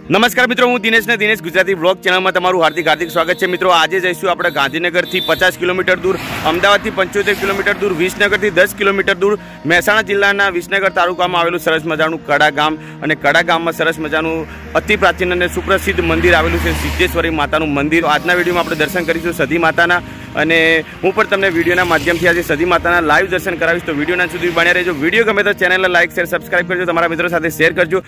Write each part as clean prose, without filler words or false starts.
नमस्कार मित्रों, हूँ दिनेश ने दिनेश गुजराती ब्लॉग चैनल में तमारू हार्दिक हार्दिक स्वागत है। मित्रों, आज जईशू अपने गांधीनगर थी 50 किलोमीटर दूर, अमदावाद थी 75 किलोमीटर दूर, विसनगर थी 10 किलोमीटर दूर, મહેસાણા જિલ્લાના વિસનગર તાલુકામાં આવેલું સરસ મજાનું કડા ગામ અને કડા ગામમાં સરસ મજાનું અતિ પ્રાચીન અને સુપ્રસિદ્ધ મંદિર આવેલું છે, સિદ્ધેશ્વરી માતાનું મંદિર। આજના વિડીયોમાં આપણે દર્શન કરીશું સધી માતાના અને હું પણ તમને વિડીયોના માધ્યમથી આજે સધી માતાના લાઈવ દર્શન કરાવીશ। તો વિડીયોના સુધી બન્યા રહેજો। વિડીયો ગમે તો ચેનલને લાઈક શેર સબસ્ક્રાઈબ કરજો, તમારા મિત્રો સાથે શેર કરજો।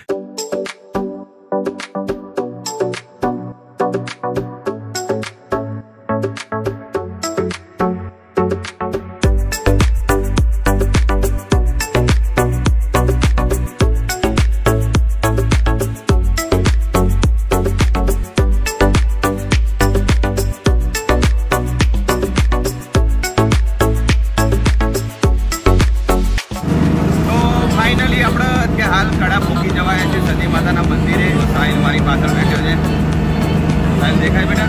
हाल कड़ा पोकी जवाया है सती माता ना मंदिर है। साहिल मारी पाछळ बैठो है। साहिल देखाय बेटा।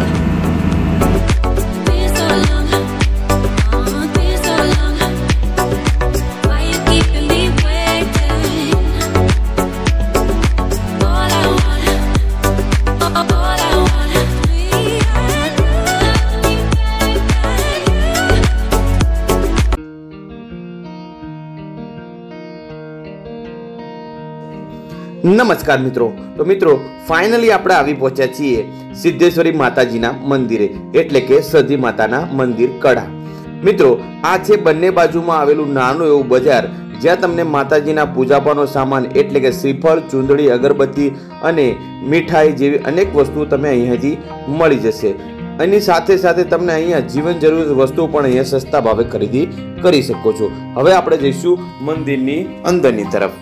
नमस्कार मित्रों, तो मित्रों फाइनली આપણે આવી પહોંચ્યા છીએ સિદ્ધેશ્વરી માતાજીના મંદિરે, એટલે કે સધી માતાના મંદિર કડા। મિત્રો, આ છે બંને બાજુમાં આવેલું નાનું એવું બજાર, જ્યાં તમને માતાજીના પૂજાપાનો સામાન એટલે કે શ્રીફળ, ચૂંદડી, અગરબત્તી અને મીઠાઈ જેવી અનેક વસ્તુઓ તમે અહીંયાથી મળી જશે। એની સાથે સાથે તમને અહીંયા જીવન જરૂરી વસ્તુઓ પણ અહીંયા સસ્તા ભાવે ખરીદી કરી શકો છો। હવે આપણે જઈશું મંદિરની અંદરની તરફ।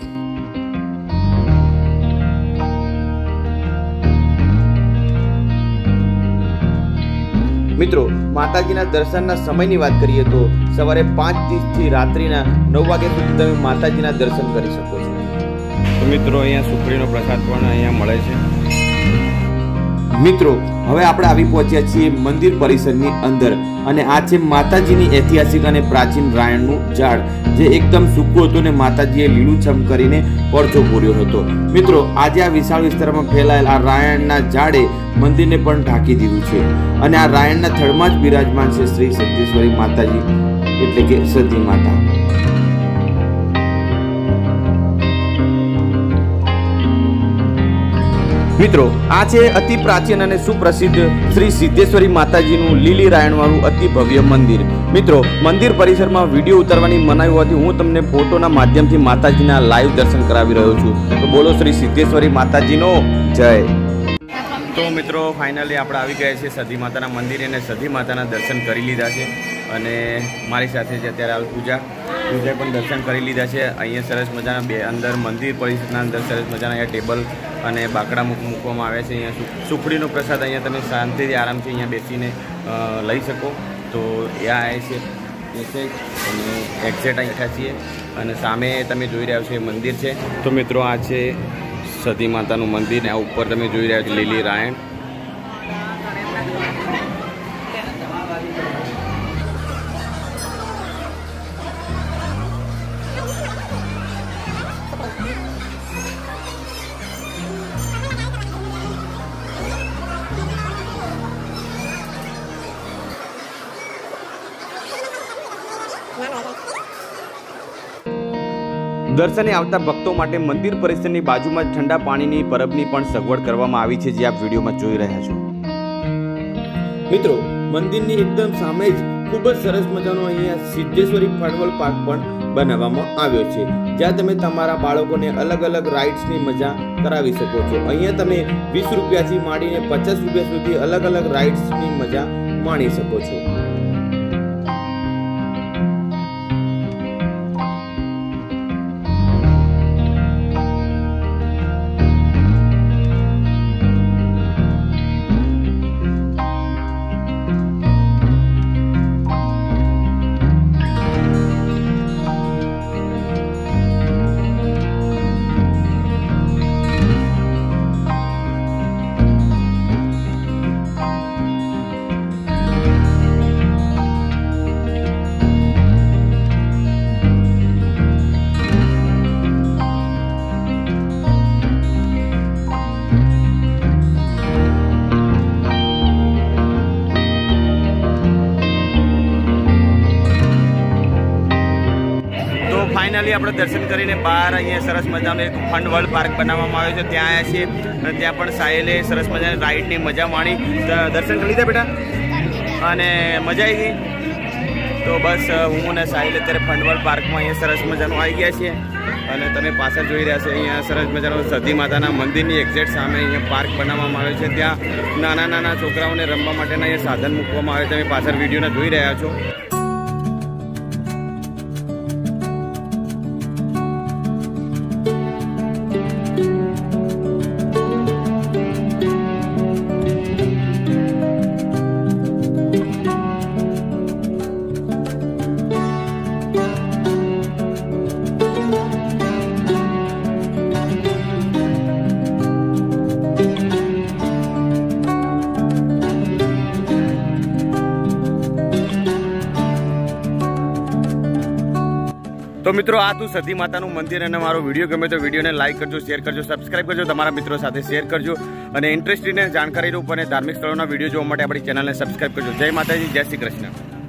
मित्रों, माताजीना दर्शनना समयनी बात करिए तो सवारे 5:30 થી રાત્રિના 9 વાગ્યા સુધી તમે માતાજીના દર્શન કરી શકો છો। તો મિત્રો, અહીંયા સુખડીનો પ્રસાદ પણ અહીંયા મળે છે। મિત્રો, હવે આપણે આવી પહોંચ્યા છીએ મંદિર પરિસરની અંદર અને આ છે માતાજીની ઐતિહાસિક અને પ્રાચીન રાયણનું ઝાડ, જે એકદમ સૂકું હતું અને માતાજીએ લીલુંછમ કરીને પરચો પૂર્યો હતો। મિત્રો, આજે આ વિશાળ વિસ્તારમાં ફેલાયેલ આ રાયણના ઝાડે મંદિરને પણ ઢાંકી દીધું છે અને આ રાયણના થડમાં જ બિરાજમાન છે શ્રી સિદ્ધેશ્વરી માતાજી એટલે કે સતી માતા। મિત્રો, આ છે અતિ પ્રાચીન અને સુપ્રસિદ્ધ શ્રી સિદ્ધેશ્વરી માતાજીનું લીલી રાયણવાળું અતિ ભવ્ય મંદિર। મિત્રો, મંદિર પરિસરમાં વિડીયો ઉતારવાની મનાઈ હોવાથી હું તમને ફોટોના માધ્યમથી માતાજીના લાઈવ દર્શન કરાવી રહ્યો છું। તો બોલો શ્રી સિદ્ધેશ્વરી માતાજીનો જય। तो मित्रों, फाइनली આપણે આવી ગયા છે સધી માતાના મંદિરે અને સધી માતાના દર્શન કરી લીધા છે અને મારી સાથે છે અત્યારે હાલ પૂજા પણ દર્શન કરી લીધા છે। અહીંયા સરસ મજાના બે અંદર મંદિર પરિસરના અંદર સરસ મજાના અહીંયા ટેબલ અને બાકડા મૂકવામાં આવ્યા છે। અહીંયા સુખડીનો પ્રસાદ અહીંયા તમે શાંતિથી આરામથી અહીંયા બેસીને લઈ શકો। તો એ આ છે અને એક્ઝેક્ટ અહીં બેઠા છીએ અને સામે તમે જોઈ રહ્યા છો એ મંદિર છે। તો મિત્રો, આ છે સતી માતાનું મંદિર, આ ઉપર તમે જોઈ રહ્યા છો લીલી રાયણ। દર્શને આવતા ભક્તો માટે મંદિર પરિસરની બાજુમાં જ ઠંડા પાણીની પરબની પણ સગવડ કરવામાં આવી છે, જે આપ વિડીયોમાં જોઈ રહ્યા છો। મિત્રો, મંદિરની એકદમ સામે જ ખૂબ જ સરસ મજાનો અહીંયા સિદ્ધેશ્વરી ફળવલ પાર્ક પણ બનાવવામાં આવ્યો છે, જ્યાં તમે તમારા બાળકોને અલગ અલગ રાઇડ્સની મજા કરાવી શકો છો। અહીંયા તમે 20 રૂપિયાથી માંડીને 50 રૂપિયા સુધી અલગ અલગ રાઇડ્સની મજા માણી શકો છો। ફાઇનલી આપણે દર્શન કરીને બહાર અહીંયા સરસ મજાનું એક ફન વર્લ્ડ પાર્ક બનાવવામાં આવ્યો છે, ત્યાં આવ્યા છીએ અને ત્યાં પણ સાહેલે સરસ મજાની રાઈડની મજા માણી. દર્શન કરી લીધા બેટા અને મજા આવી ગઈ? તો બસ હું અને સાહિલ અત્યારે ફન વર્લ્ડ પાર્કમાં અહીંયા સરસ મજાનું આવી ગયા છીએ અને તમે પાછળ જોઈ રહ્યા છો અહીંયા સરસ મજાનું સધી માતાના મંદિરની એક્ઝેક્ટ સામે અહીંયા પાર્ક બનાવવામાં આવે છે. ત્યાં નાના નાના છોકરાઓને રમવા માટેના અહીંયા સાધન મૂકવામાં આવે છે. તમે પાછળ વિડીયોને જોઈ રહ્યા છો. તો મિત્રો આ તું સધી માતાનું મંદિર અને મારો વિડીયો ગમે તો વિડીયોને લાઈક કરજો, શેર કરજો, સબસ્ક્રાઇબ કરજો, તમારા મિત્રો સાથે શેર કરજો અને ઇન્ટરેસ્ટિંગ જાણકારી રૂપ અને ધાર્મિક સ્થળોના વિડીયો જોવા માટે આપણી ચેનલને સબસ્ક્રાઇબ કરજો. જય માતાજી, જય શ્રી કૃષ્ણ.